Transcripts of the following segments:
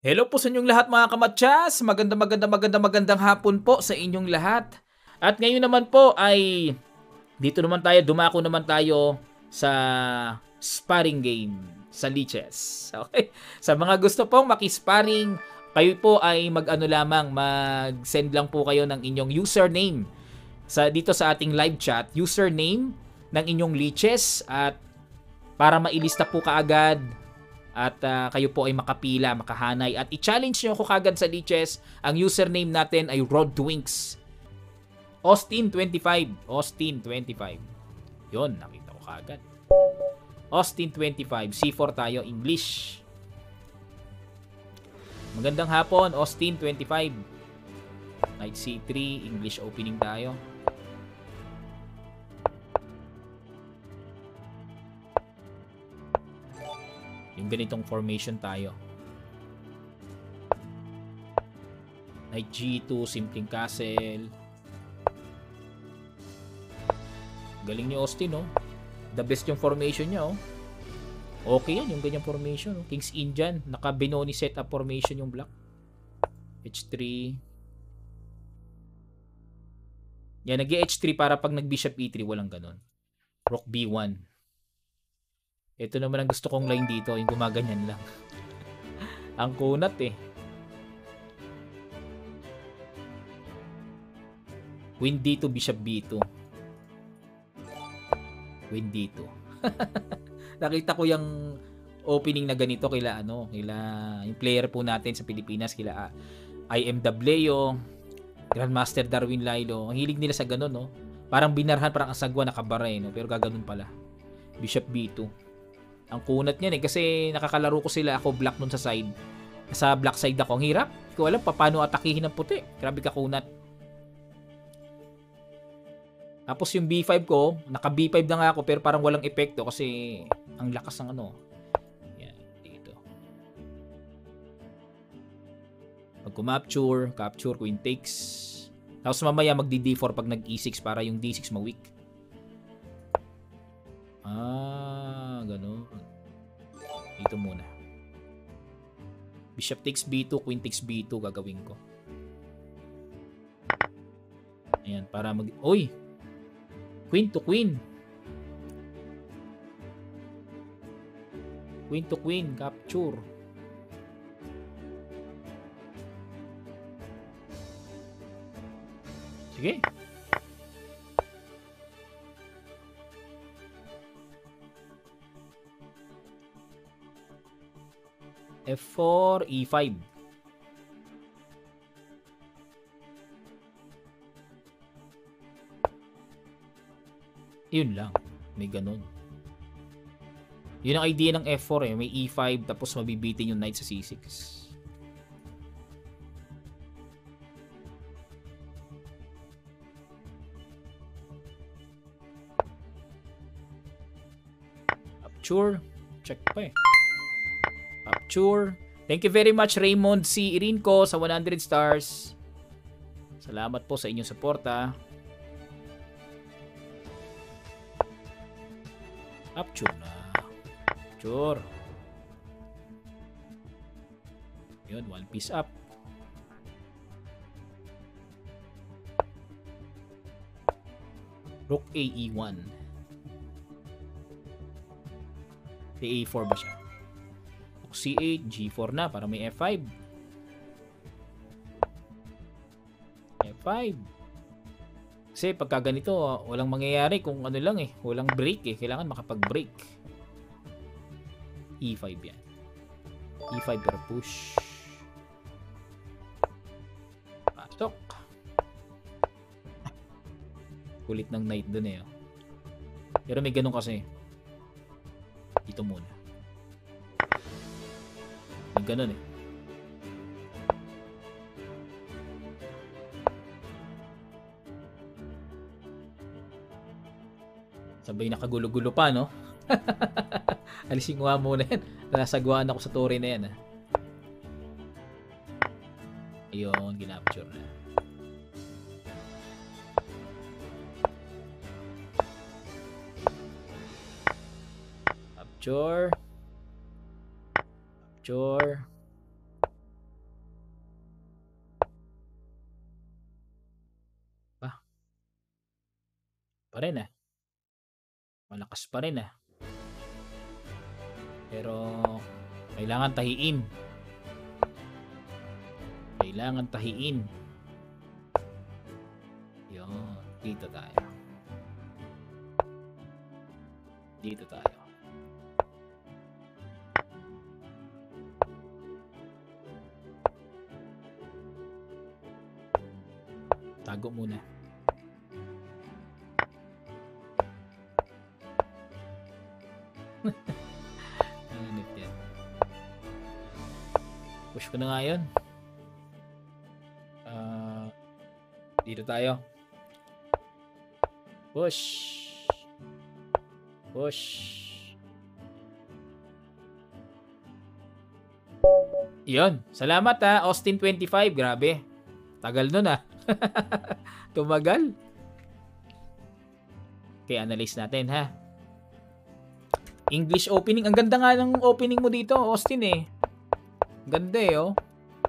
Hello po sa inyong lahat mga kamatyas. Magandang hapon po sa inyong lahat. At ngayon naman po ay dumako naman tayo sa sparring game sa Liches. Okay? Sa mga gusto pong makisparring, kayo po ay mag-send lang po kayo ng inyong username dito sa ating live chat, username ng inyong Liches at para mailista po kaagad at kayo po ay makapila, makahanay at i-challenge nyo ako kagad sa Liches. Ang username natin ay Rodwinks Austin 25. Austin 25. Yon, nakita ko kagad. Austin 25. C4 tayo, English. Magandang hapon, Austin 25. Knight C3, English opening tayo. Yung ganitong formation tayo. Knight G2, simpleng castle. Galing ni Austin, oh. The best yung formation niya, oh. Okay yan, yung ganyang formation, oh. King's Indian, naka-Benoni setup formation yung black. H3. Yan, nag-H3 para pag nag-Bishop E3, walang ganun. Rook B1. Ito naman ang gusto kong line dito, yung gumaganyan lang. Ang kunat, eh. Queen D2, Bishop B2. Queen D2. Nakita ko yung opening na ganito kila yung player po natin sa Pilipinas, kila IM Dableo, Grandmaster Darwin Lilo. Ang hilig nila sa ganun, no? Parang binarhan, parang asagwa nakabara, no? Pero gaganon pala. Bishop B2. Ang kunat niyan, eh, kasi nakakalaro ko sila, ako black nun sa side. Sa black side ako. Ang hirap. Hindi ko alam paano atakihin ng puti. Grabe ka kunat. Tapos yung B5 ko, naka B5 na nga ako pero parang walang epekto kasi ang lakas ng Yan, dito. Pag capture, queen takes. Tapos mamaya magdi D4 pag nag E6 para yung D6 ma-weak. Gano'n. Dito muna. Bishop takes B2, queen takes B2 gagawin ko. Ayan, para Uy! Queen to queen. Queen to queen, capture. Sige. F4, E5. Yun lang. May ganun. Yun ang idea ng F4, eh. May E5 tapos mabibitin yung knight sa C6. Capture. Check pa, eh. Capture. Thank you very much, Raymond C. Irinco sa 100 stars. Salamat po sa inyong suporta. Capture na. Capture. Yun, one piece up. Rook A, E1. A4 ba siya? Rook C8, G4 na para may F5. F5. Kasi pagka ganito, walang mangyayari kung lang, eh. Walang break, eh. Kailangan makapag-break. E5 yan. E5 pero push. Pasok. Kulit ng knight dun, eh. Pero may ganun kasi. Dito muna. May ganun, eh. Sabay nakagulo-gulo pa, no? Alisin ko nga muna yan. Nasagwaan ako sa tore na yan, ha? Ayun, ginapture na. Capture. Capture. pa rin ah. Malakas pa rin ah. Pero kailangan tahiin. Kailangan tahiin. Yun. Dito tayo. Dito tayo. Tago muna. Anit yan. Push ko na nga yun. Dito tayo. Push. Push. Yun. Salamat ha. Austin 25. Grabe. Tagal nun ha. Tumagal. Okay, analyze natin ha. English opening. Ang ganda nga ng opening mo dito, Austin eh. Ganda eh oh.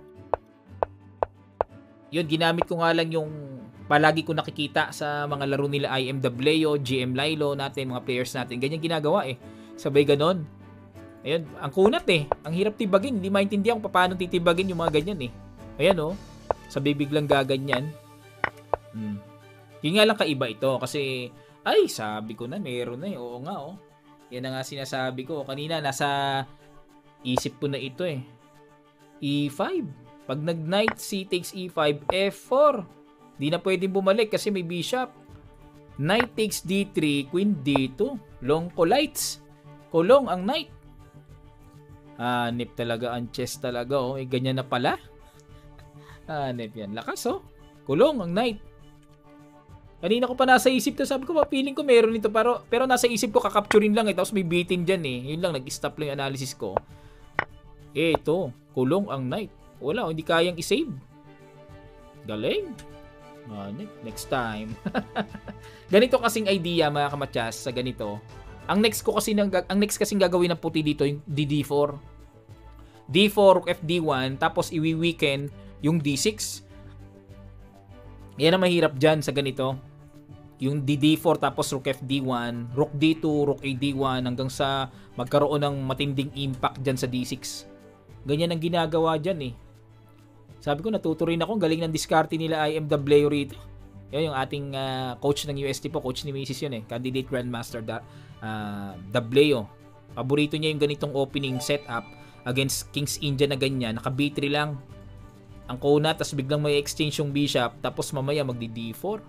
Yun, ginamit ko nga lang yung palagi ko nakikita sa mga laro nila IM Dableo, GM Lilo natin, mga players natin. Ganyan ginagawa eh. Sabay ganon. Ayun, ang kunat eh. Ang hirap tibagin. Hindi maintindihan kung paano titibagin yung mga ganyan eh. Ayan oh. Sabay biglang gaganyan. Yun nga lang kaiba ito. Kasi, ay, sabi ko na, meron na eh. Oo nga oh. Yan na nga sinasabi ko. Kanina, nasa isip ko na ito eh. E5. Pag nag-knight, C takes E5, F4. Di na pwedeng bumalik kasi may bishop. Knight takes D3, Queen D2. Long colites. Kulong ang knight. Hanip talaga ang chess talaga oh. Eh, ganyan na pala. Hanip yan. Lakas oh. Kulong ang knight. Kanina ko pa nasa isip to. Sabi ko, feeling ko meron nito. Pero nasa isip ko, kakapturin lang eh. Tapos may bitin dyan eh. Yun lang, nag-stop lang yung analysis ko. Ito, kulong ang knight. Wala, hindi kayang i-save. Galing. Next time. Ganito kasing idea mga kamatyas sa ganito. Ang next kasing gagawin ng puti dito yung DD4. D4, FD1, tapos iwi-weekend yung D6. Yan ang mahirap dyan sa ganito. Yung DD4 tapos Rook FD1, Rook D2, Rook AD1 hanggang sa magkaroon ng matinding impact dyan sa D6. Ganyan ang ginagawa dyan eh. Sabi ko, natuto rin ako. Galing ng diskarte nila IM Dableo rito. Yan yung ating coach ng UST po. Coach ni Mrs. yun eh. Candidate Grandmaster Dableo. Paborito niya yung ganitong opening setup against King's India na ganyan. Naka B3 lang ang kuna. Tapos biglang may exchange yung bishop. Tapos mamaya magdi-D4.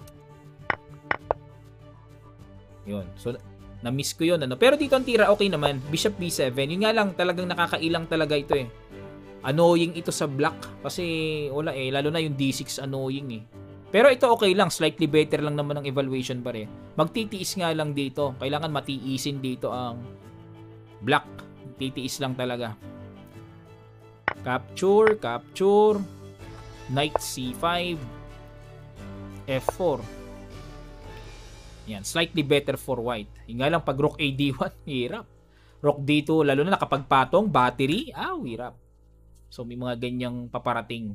Yun. So, na-miss ko yun. Pero dito ang tira okay naman. Bishop B7. Yun nga lang, talagang nakakailang talaga ito eh. Annoying ito sa black kasi wala eh, lalo na yung D6 annoying eh. Pero ito okay lang, slightly better lang naman ang evaluation pa rin. Magtitiis nga lang dito, kailangan matiisin dito ang black. Titiis lang talaga. Capture, Knight C5, F4. Yan, slightly better for white. Yung nga lang pag Rook AD1, hirap. Rook D2, lalo na nakapagpatong, battery, hirap. So, may mga ganyang paparating.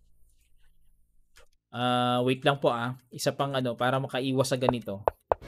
Wait lang po Isa pang para makaiwas sa ganito.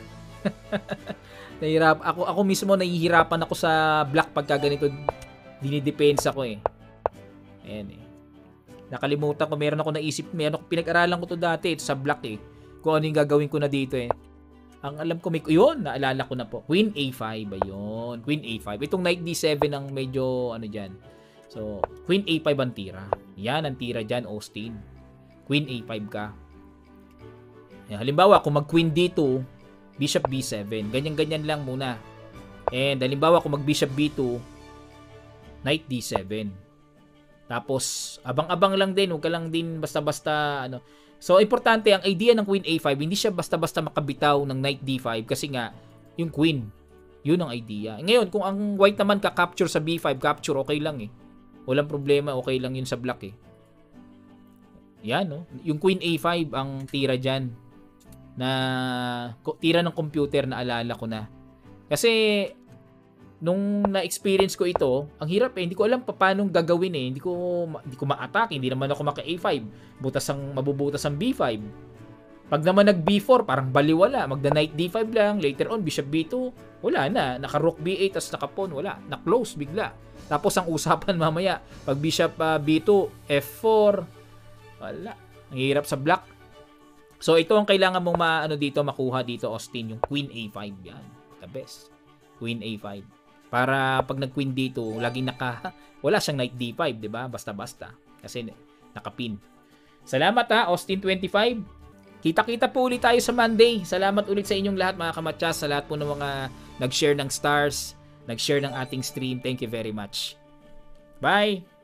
Ako mismo nahihirapan ako sa black pagka ganito. Dinidepensa ko eh. Ayan eh. Nakalimutan ko, meron ako naisip, pinag-aralan ko to dati ito sa black eh. Kung ano yung gagawin ko na dito eh. Ang alam ko, yun, naalala ko na po. Queen A5 ba yun? Queen A5. Itong Knight D7 ang medyo dyan. So, Queen A5 ang tira. Yan ang tira dyan, Austin. Queen A5 ka. Yan, halimbawa, kung mag-Queen D2, Bishop B7. Ganyan-ganyan lang muna. And halimbawa, kung mag-Bishop B2, Knight D7. Tapos, abang-abang lang din. Huwag ka lang din basta-basta, So, importante, ang idea ng Queen A5, hindi siya basta-basta makabitaw ng Knight D5 kasi nga, yung Queen, yun ang idea. Ngayon, kung ang white naman ka-capture sa B5, capture, okay lang eh. Walang problema, okay lang yun sa black eh. Yan, no? Yung Queen A5 ang tira dyan. Na tira ng computer na alala ko na. Kasi, nung na-experience ko ito, ang hirap eh. Hindi ko alam paano gagawin eh. Hindi ko ma-attack. Hindi naman ako maka A5. Mabubutas ang B5. Pag naman nag B4, parang baliwala. Magda knight D5 lang. Later on, bishop B2. Wala na. Naka rook B8, tapos naka pawn. Wala. Na-close bigla. Tapos ang usapan mamaya, pag bishop B2, F4. Wala. Ang hirap sa black. So, ito ang kailangan mong makuha dito, Austin. Yung Queen A5. Yan. The best. Queen A5. Para pag nag-queen dito, laging wala siyang knight D5, di ba? Basta-basta. Kasi nakapin. Salamat Austin25. Kita-kita po ulit tayo sa Monday. Salamat ulit sa inyong lahat mga kamatsas, sa lahat po ng mga nag-share ng stars, nag-share ng ating stream. Thank you very much. Bye!